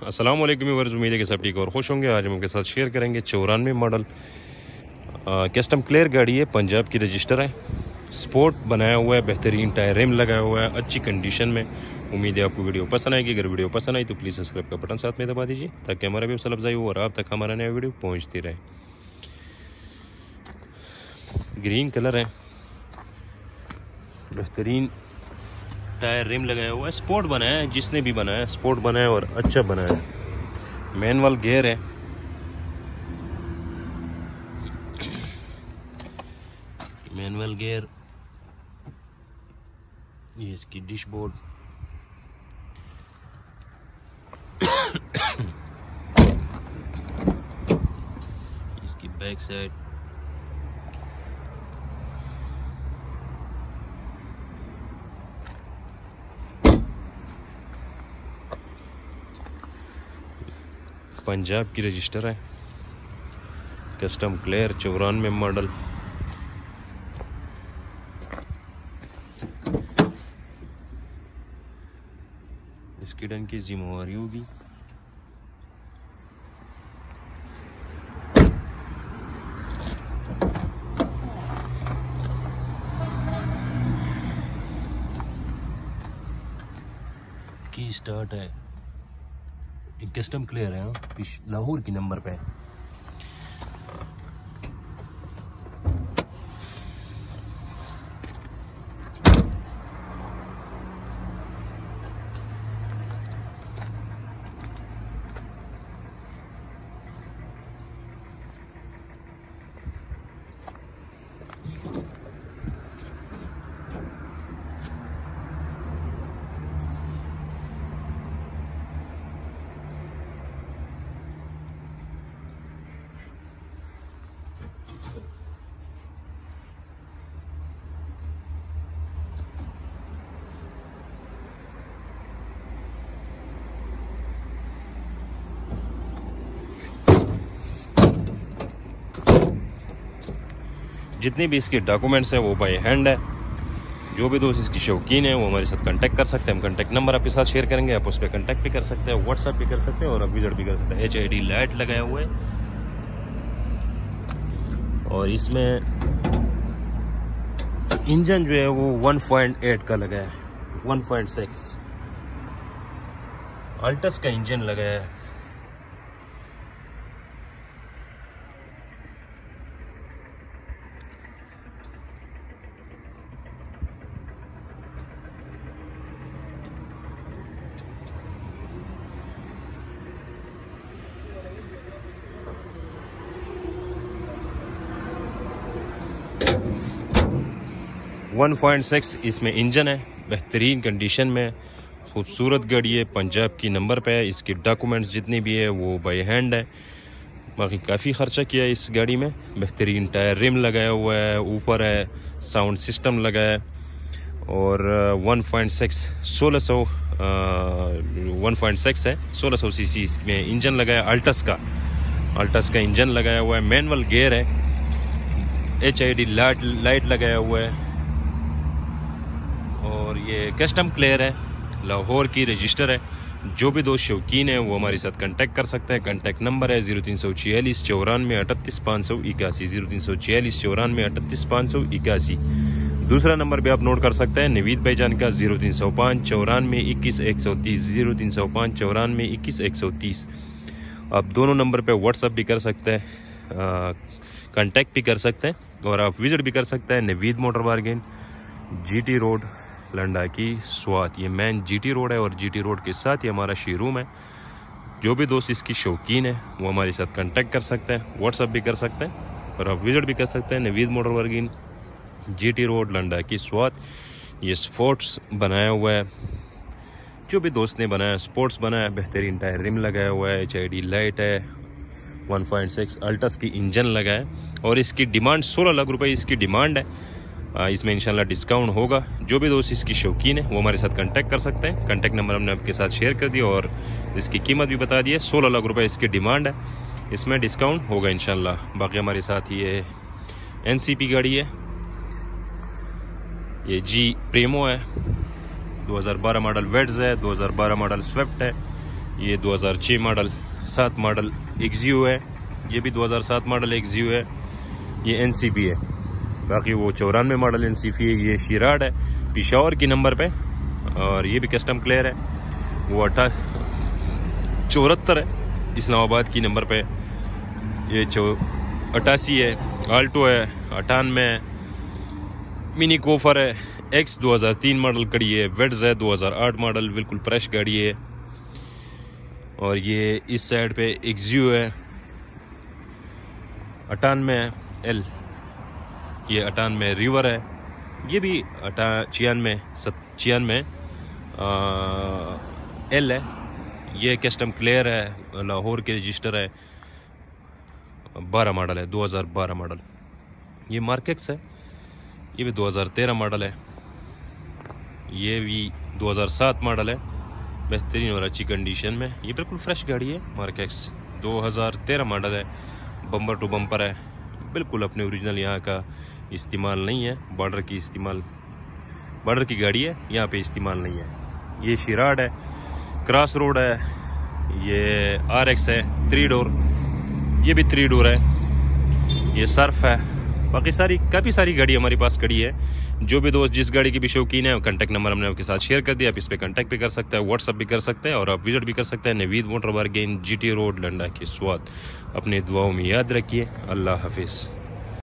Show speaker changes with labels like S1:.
S1: अस्सलाम वालेकुम व्यूअर्स, उम्मीद है कि सब ठीक और खुश होंगे। आज हम आपके साथ शेयर करेंगे 94 मॉडल कस्टम क्लियर गाड़ी है, पंजाब की रजिस्टर है, स्पोर्ट बनाया हुआ है, बेहतरीन टायर रिम लगाया हुआ है, अच्छी कंडीशन में। उम्मीद है आपको वीडियो पसंद आएगी। अगर वीडियो पसंद आई तो प्लीज़ सब्सक्राइब का बटन साथ में दबा दीजिए ताकि हमारा भी हौसला अफजाई हो और आप तक हमारा नया वीडियो पहुँचती रहे। ग्रीन कलर है, बेहतरीन टायर रिम लगाया हुआ है, स्पोर्ट बनाया है, जिसने भी बनाया स्पोर्ट बनाया और अच्छा बनाया है। मैनुअल गियर है, मैनुअल गियर, ये इसकी डिशबोर्ड, इसकी बैक साइड, पंजाब की रजिस्टर है, कस्टम क्लियर 94 मॉडल। इसकी डन की जिम्मेवारी होगी। की स्टार्ट है, कस्टम क्लियर है, लाहौर की नंबर पे। जितने भी इसके डॉक्यूमेंट्स हैं वो बाय हैंड है। जो भी दोस्त इसकी शौकीन है वो हमारे साथ कांटेक्ट कर सकते हैं। हम कांटेक्ट नंबर आपके साथ शेयर करेंगे, आप उस पर कांटेक्ट भी कर सकते हैं, व्हाट्सएप भी कर सकते हैं और आप विजिट भी कर सकते हैं। HID लाइट लगाया हुआ है और इसमें इंजन जो है वो 1.8 का लगा है, 1.6 अल्टस का इंजन लगा है। वन 1.6 इसमें इंजन है, बेहतरीन कंडीशन में, खूबसूरत गाड़ी है, पंजाब की नंबर पे है। इसके डॉक्यूमेंट्स जितने भी है वो बाय हैंड है। बाकी काफ़ी खर्चा किया है इस गाड़ी में। बेहतरीन टायर रिम लगाया हुआ है, ऊपर है साउंड सिस्टम लगा है और 1.6 1.6 है, 1600 सीसी इसमें इंजन लगा है। अल्टस का इंजन लगाया हुआ है, मैनुअल गियर है, HID लाइट लगाया हुआ है और ये कस्टम क्लियर है, लाहौर की रजिस्टर है। जो भी दोस्त शौकीन है वो हमारे साथ कांटेक्ट कर सकते हैं। कांटेक्ट नंबर है 0346 94 38 581, 0346 94 38 581। दूसरा नंबर भी आप नोट कर सकते हैं नवीद भाईजान का 0305 94 21 130, 0305 94 21 130। आप दोनों नंबर पे व्हाट्सअप भी कर सकते हैं, कांटेक्ट भी कर सकते हैं और आप विजिट भी कर सकते हैं। Naveed motor bargain, GT road, Landakai Swat. ये मेन GT रोड है और GT रोड के साथ ही हमारा शोरूम है। जो भी दोस्त इसकी शौकीन है वो हमारे साथ कांटेक्ट कर सकते हैं, व्हाट्सअप भी कर सकते हैं और आप विजिट भी कर सकते हैं। Naveed motor bargain, GT road, Landakai Swat. ये स्पोर्ट्स बनाया हुआ है, जो भी दोस्त ने बनाया स्पोर्ट्स बनाया, बेहतरीन टायर रिम लगाया हुआ है, HID लाइट है, 1.6 अल्टस की इंजन लगा है और इसकी डिमांड 16 लाख रुपए इसकी डिमांड है। इसमें इंशाल्लाह डिस्काउंट होगा। जो भी दोस्त इसकी शौकीन है वो हमारे साथ कांटेक्ट कर सकते हैं। कांटेक्ट नंबर हमने आपके साथ शेयर कर दिया और इसकी कीमत भी बता दी है। 16 लाख रुपए इसकी डिमांड है, इसमें डिस्काउंट होगा इंशाल्लाह। बाकी हमारे साथ ये NCP गाड़ी है, ये G प्रेमो है, 2012 मॉडल वेड्स है, 2012 मॉडल स्विफ्ट है, ये 2006 मॉडल 7 मॉडल एक्जियो है। ये भी 2007 मॉडल एक्जियो है। ये एनसीपी है। बाकी वो 94 मॉडल एनसीपी है। ये शिराड है पिशावर की नंबर पे, और ये भी कस्टम क्लियर है। वो 74 है इस्लामाबाद की नंबर पे। ये 88 है। आल्टो है 98, मिनी कोफर है। एक्स 2003 मॉडल कड़ी है। वेड्स है 2008 मॉडल, बिल्कुल फ्रेश गाड़ी है। और ये इस साइड पे एक्जियो है 98 एल। ये 98 रिवर है। ये भी 96 एल है। ये कस्टम क्लियर है, लाहौर के रजिस्टर है। 12 मॉडल है, 2012 मॉडल। ये मार्केक्स है। ये भी 2013 मॉडल है। ये भी 2007 मॉडल है, बेहतरीन और अच्छी कंडीशन में। ये बिल्कुल फ्रेश गाड़ी है। मार्केक्स 2013 मॉडल है। बम्पर टू बम्पर है, बिल्कुल अपने ओरिजिनल यहाँ का इस्तेमाल नहीं है। बॉर्डर की गाड़ी है, यहाँ पे इस्तेमाल नहीं है। ये शिराड है, क्रॉस रोड है। ये RX है 3 डोर। ये भी 3 डोर है। ये सर्फ है। बाकी काफ़ी सारी गाड़ी हमारे पास खड़ी है। जो भी दोस्त जिस गाड़ी की भी शौकीन है, कॉन्टैक्ट नंबर हमने आपके साथ शेयर कर दिया। आप इस पर कॉन्टैक्ट भी कर सकते हैं, व्हाट्सअप भी कर सकते हैं, और आप विजिट भी कर सकते हैं Naveed motor bargain, GT road, Landakai Swat. अपनी दुआओं में याद रखिए। अल्लाह हाफिज़।